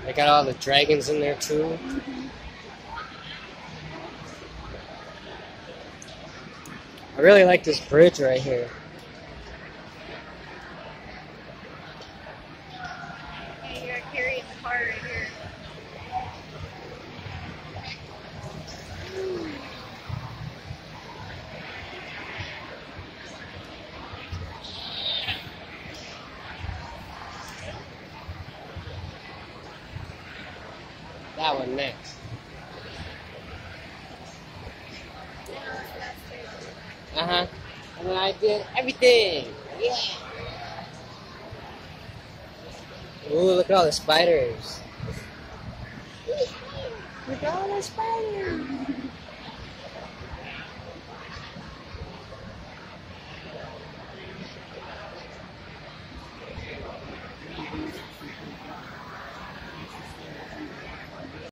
They got all the dragons in there too. I really like this bridge right here. Hey, you're carrying the car right here. That one next. Uh-huh. And then I did everything. Yeah. Ooh, look at all the spiders. Look at all the spiders.